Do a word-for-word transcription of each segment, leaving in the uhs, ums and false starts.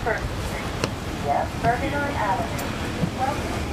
First Street. Yes, Bergenline Avenue. Welcome.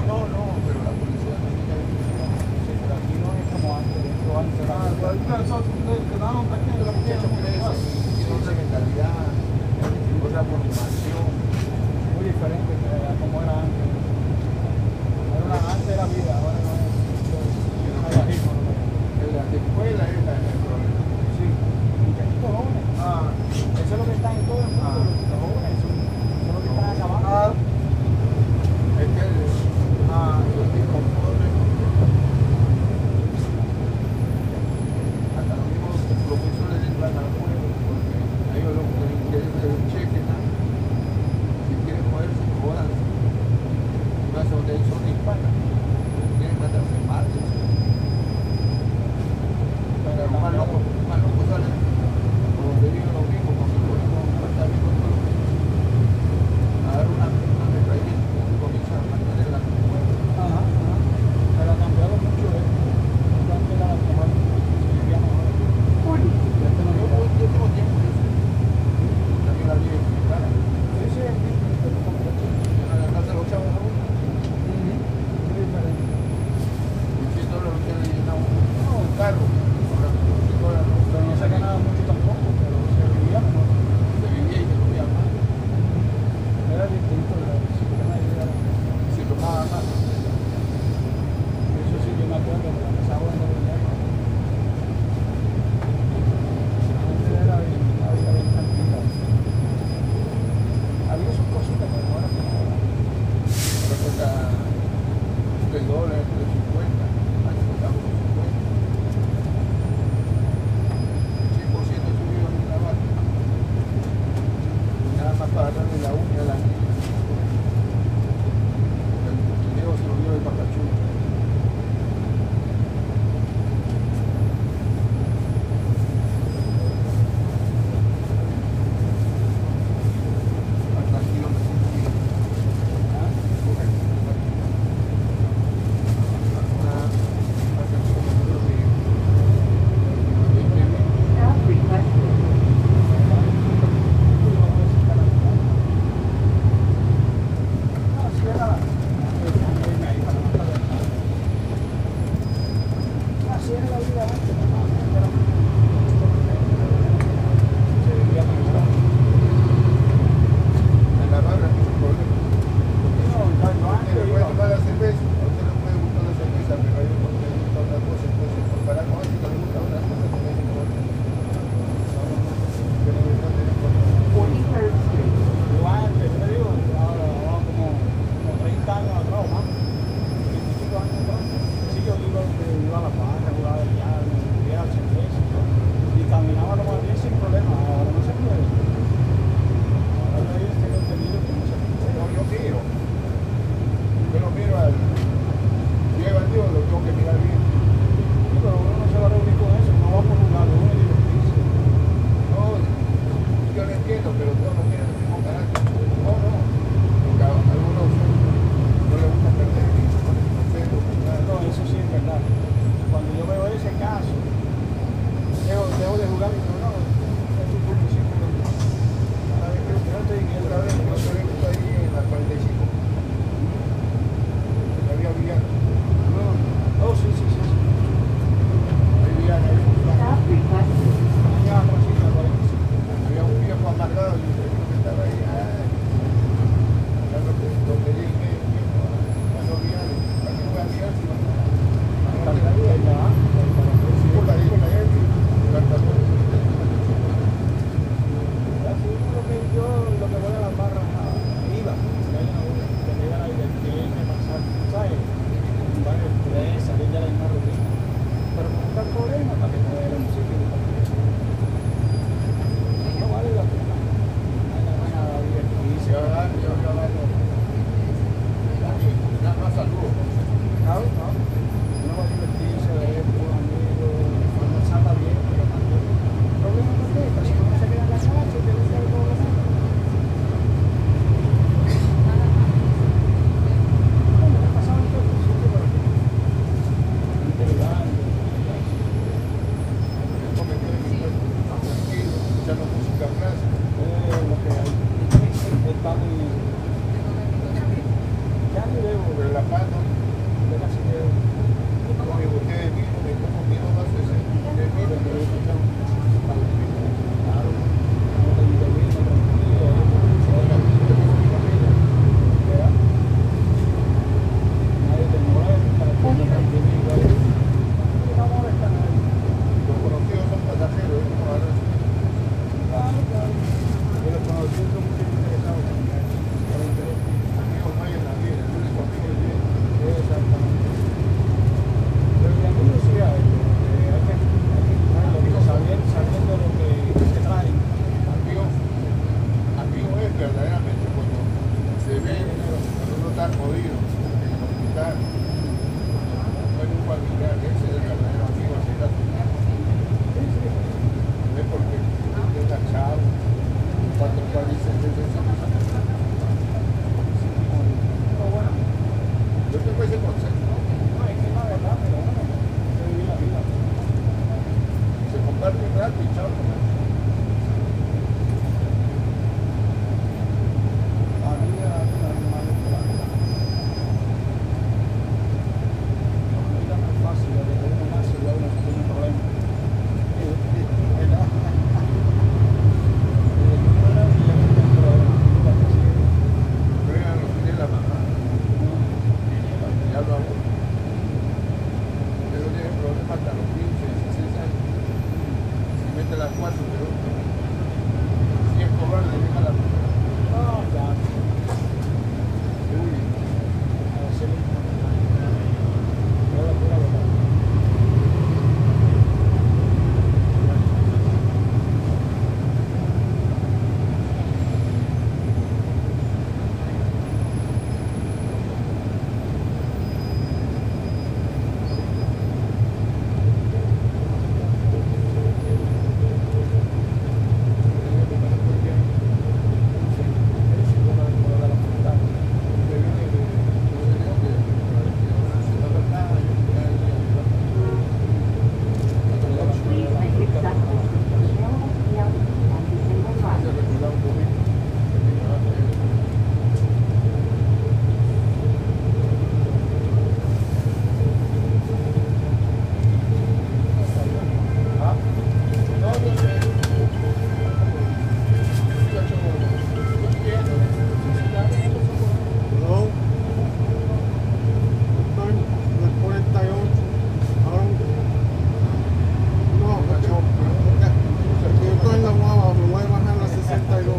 no, no, pero la policía no tiene que Sí, pero aquí no es como antes, esto antes era ah, igual. quedaron pequeños los muchachos presos y no tienen calidad, otra por formación. Muy diferente que a como era antes. Era una, antes era vida, ahora no es. Salvajismo, ¿no? En la escuela es la- el problema. Sí, muchachitos jóvenes. Ah, Eso es lo que está en todo el mundo, Ah. los, los jóvenes, son, son los que están acabando. ah, es que el- ah, los mismos pobres, hasta los mismos profesores entran al juego porque a ellos lo que les interesa es el cheque, ¿no? Si quieren moverse, jódanse. Y más donde son hispanas, quieren matarse mal. Pero más locos, más locos salen, como te digo, lo mismo, porque lo mismo está bien con todo lo que a dar una, una metralleta y comienzan a mantener la cuerda. Ajá, ajá. Pero ha cambiado mucho esto. Antes era la mejor, se vivía mejor. Y este no Yo, llega. yo, yo tengo tiempo, yo sé. También la vida es clara. Ese es el mismo, pero con coche. En la casa de los chavos a uno, Muy diferente. y cien dólares usted le llena un, un carro. Ahora, cien dólares no, Pero no se ganaba mucho tampoco, pero se vivía mejor. se vivía y se comía más. Era distinto, el sistema de vida. Se tomaba más. Eso sí, yo me acuerdo de la pasaba en el dinero. Antes era bien, la vida bien tranquila. Había sus cositas, pero ahora no. Ahora cuesta tres dólares, tres cincuenta. Antes costaba unos cincuenta. El cien por ciento subió en una vaca. Nada más para darle la uña a la niña. El dinero se lo dio el pacachulo. Tranquilo, me sentí. Stop requested. Así era. Así era la vida antes. Se vivía mejor. En la barra no hay problema. No, no, A usted le antes puede iba. tomar la cerveza, a usted le puede gustar la cerveza, pero a ellos no les gusta otra cosa, entonces comparar con eso que les gusta otra cosa, que les gusta otra. Que no les gusta tener cosas. forty-third Street. Yo antes, yo te digo, ahora, ahora como, como treinta años atrás o más, veinticinco años atrás, sí yo iba, eh, iba a la barra, jugaba de llave, bebía cerveza y caminaba lo más bien sin problema. Ahora no se puede. Ahora hay este contenido que no se puede. No, yo miro. Yo lo miro al... Yo he bandido, lo tengo que mirar bien. Sí, pero uno no se va a reunir con eso, no va por jugar, uno es divertirse. No, yo lo entiendo, pero todos no tienen el mismo carácter. No, no. Porque a algunos no les gusta perder y se ponen groseros, nada. No, eso sí es verdad. Cuando yo veo ese caso, dejo, dejo de jugar y digo, no, es un punto sí, pero cada vez que yo estoy en Otra vez, yo estoy ahí en la cuarenta y cinco. En la vía Villano. Oh, sí, sí, sí. sí. Ahí Villano, ahí Stop requested. Allá atrás, sí, la cuarenta y cinco. había un viejo amargado y yo creo que estaba ahí. Ay, ya lo que lo que dije, viejo, cuando Villano, para que pueda mirar si va Hasta la vida ya, para que sí, por ahí, por ahí, por ahí. así es lo que yo, lo que voy a las barras, a, iba, que hay una hora, que me iban a divertirme, pasar, ¿sabes? Un barrio estrés, salir de la misma rutina. Pero no está el problema, para que no era un sitio de divertirse. No vale la pena. Hay la pena divertirse. Yo hablar, yo hablar, nada más saludos. ¿Sabes? ¿No? Uno va a divertirse, ver con amigos, cuando salga bien, pero también. El problema no es que si uno se queda en la casa, te gusta de todo lo demás. Bueno, me ha pasado en todo el sitio, pero integral, ya lo hago. Pero tiene problemas hasta los quince, dieciséis años. Si mete las cuatro, pero si es cobarde, deja la puta. No, ya. Uy, A ver si le Yo la pura verdad. Please make accessible available P L C and disable drive. No. Están las cuarenta y ocho. Ahora no, porque porque yo estoy en la guava, me voy a bajar a las sesenta y dos.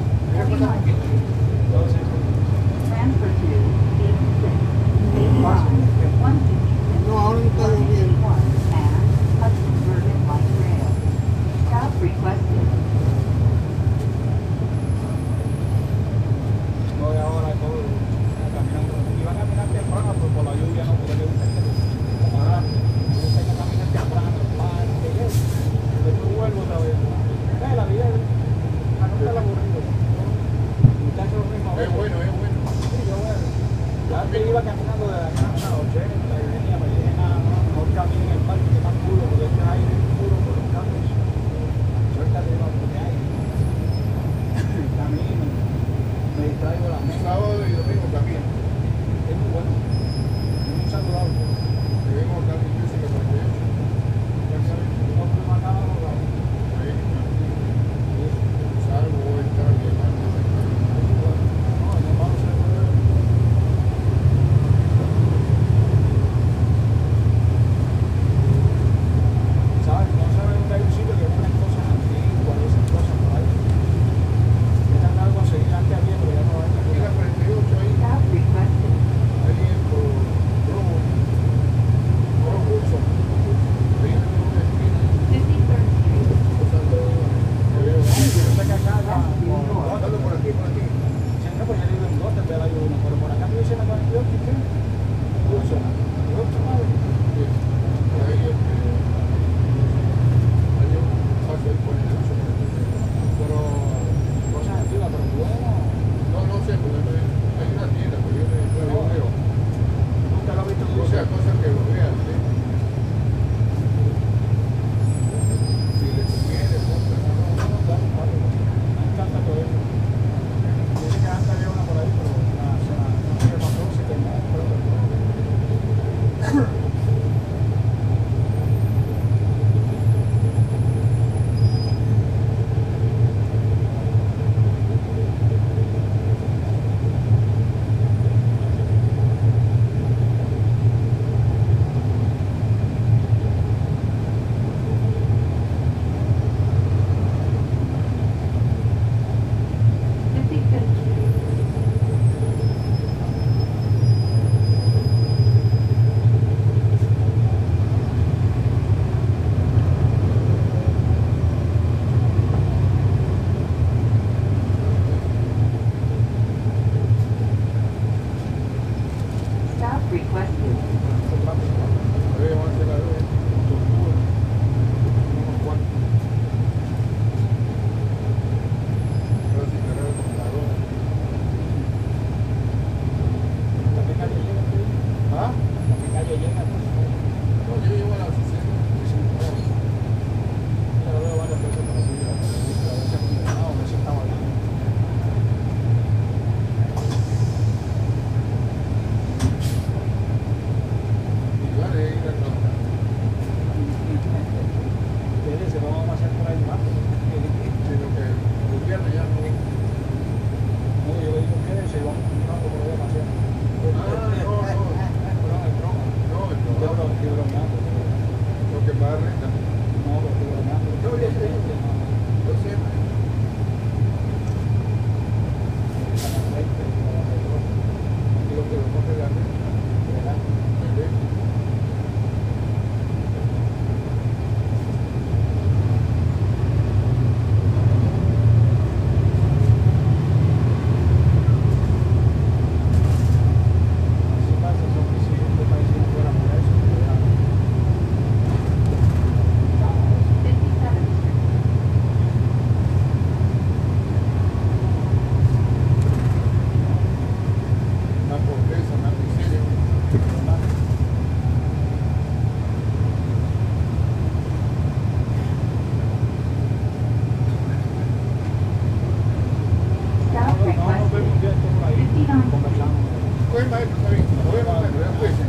Transfer to eighty-six. State line, one fifty-six. No, ahora no está lloviendo. And Hudson Bergen Light Rail. Stop requested. No, y ahora todo caminando. Iba a caminar temprano, pero por la lluvia no pude ir. Ahora, yo tengo que caminar temprano, para que llegue. Después vuelvo otra vez. Eh, la vida es para no estar aburrido. Muchachos, lo mismo. es bueno, es bueno. Sí, yo bueno. Ya antes iba caminando de la casa a ochenta y venía, me dije, nada, no, no camino en el parque, que está puro, porque este aire es puro por los cambios. Suéltate, no, porque hay. Camino, me distraigo la mente. Sábado y domingo también. Es muy bueno. Es muy saludable. Debemos dar mi física cuarenta y ocho. No fuimos acá a los lados. Salvo estar mi hermano. No, mi hermano se fue. ¿Sabes? No sabes dónde hay un sitio que venden cosas antiguas y esas cosas por ahí. He tratado de conseguir antes había, pero ya no hay. Aquí la cuarenta y ocho ahí, Stop requested. ahí en por Rojo, Rojo Curso. Ahí en una esquina, fifty-third Street. pasando, que veo. Yo sé que acá ya. Pasando por aquí, por aquí. Sí, no, pues ya digo en North Bergen hay uno, pero por acá me dicen la cuarenta y ocho, ¿qué? Curso. Curso, madre. Sí. Ahí, este, hay un paso ahí por el ocho. Pero cosas antiguas, pero bueno. No, no sé, porque no hay hay una tienda, pero yo no no lo veo. Nunca lo he visto. O sea, cosas que lo vean, ¿sí? Si le conviene, compra. Me encanta todo eso. Dice que antes había una por ahí, pero la, se la, no sé qué pasó, se quemó. Pero... fifty-fifth Street. pagar renta. No, porque lo demás, No, yo sé, yo sé. Yo sé, man. Y lo que lo coge la renta, ¿verdad? ¿Verdad? así pasa, son que si este país no fuera por eso, fuera- fifty-seventh Street. Una pobreza, una miseria. ¿verdad? South No, no, nos vemos un día esto por ahí, fifty-nine conversamos. Oye, maestro, está bien. Nos vemos, maestro. Ya, pues.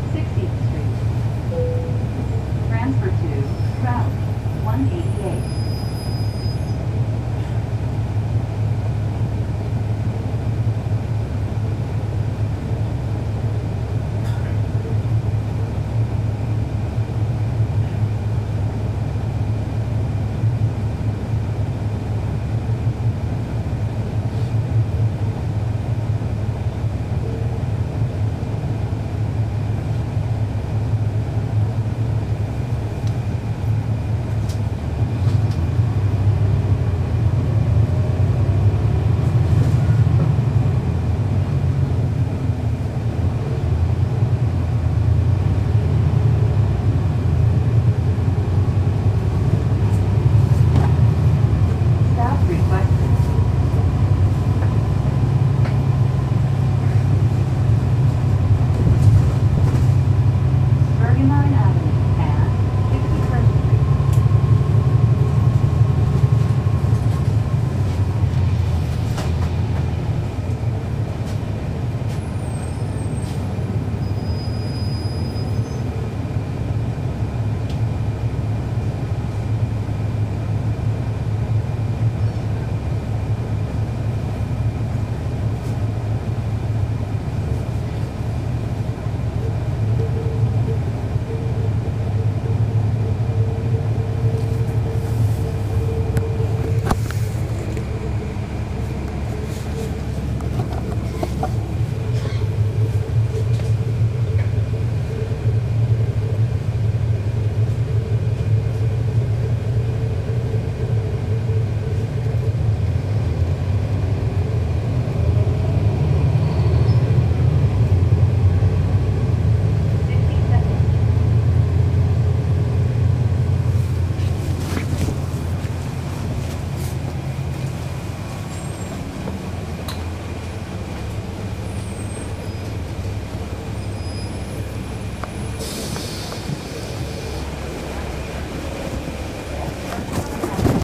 sixtieth Street. Transfer to Route one eighty-eight.